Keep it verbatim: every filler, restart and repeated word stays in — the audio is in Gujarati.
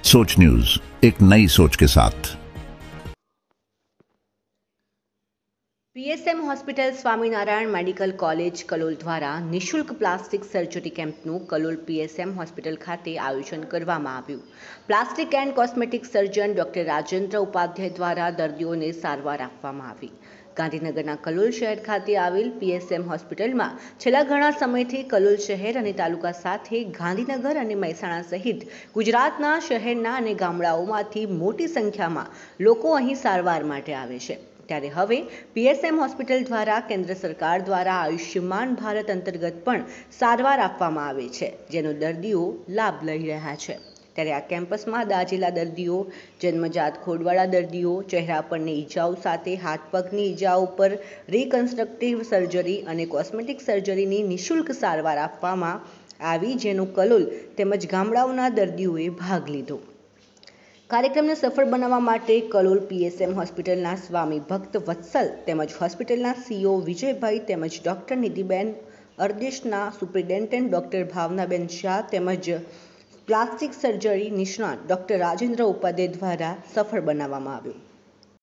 सोच न्यूज, एक नई सोच के साथ। PSM hospital Swaminarayan medical college Kalol द्वारा निःशुल्क प्लास्टिक सर्जरी केम्पનું કલોલ પીએસએમ હોસ્પિટલ ખાતે આયોજન કરવામાં આવ્યું। Plastic and cosmetic surgeon doctor Rajendra Upadhyay દ્વારા દર્દીઓને સારવાર આપવામાં આવી। ગાંધીનગરના કલોલ શહેર ખાતે આવેલ પીએસએમ હોસ્પિટલમાં છેલ્લા ઘણા સમયથી કલોલ શહેર અને તાલુકા સાથે ગાંધીનગર અને મહેસાણા સહિત ગુજરાતના શહેરના અને ગામડાઓમાંથી મોટી સંખ્યામાં લોકો અહીં સારવાર માટે આવે છે। ત્યારે હવે પીએસએમ હોસ્પિટલ દ્વારા કેન્દ્ર સરકાર દ્વારા આયુષ્યમાન ભારત અંતર્ગત પણ સારવાર આપવામાં આવે છે, જેનો દર્દીઓ લાભ લઈ રહ્યા છે। ત્યારે આ કેમ્પસમાં દાઝેલા દર્દીઓ, જન્મજાત ખોડવાળા દર્દીઓ, ચહેરા પરની ઈજાઓ સાથે હાથ પગની ઈજાઓ પર રિકન્સ્ટ્રક્ટિવ સર્જરી અને કોસ્મેટિક સર્જરીની નિઃશુલ્ક સારવાર આપવામાં આવી, જેનો કલોલ તેમજ ગામડાઓના દર્દીઓએ ભાગ લીધો। કાર્યક્રમને સફળ બનાવવા માટે કલોલ પીએસએમ હોસ્પિટલના સ્વામી ભક્ત વત્સલ તેમજ હોસ્પિટલના સીઓ વિજયભાઈ તેમજ ડોક્ટર નિધિબેન, અર્દેશના સુપ્રિન્ટેન્ડન્ટ ડોક્ટર ભાવનાબેન શાહ તેમજ પ્લાસ્ટિક સર્જરી નિષ્ણાત ડોક્ટર રાજેન્દ્ર ઉપાધ્યાય દ્વારા સફળ બનાવવામાં આવ્યું।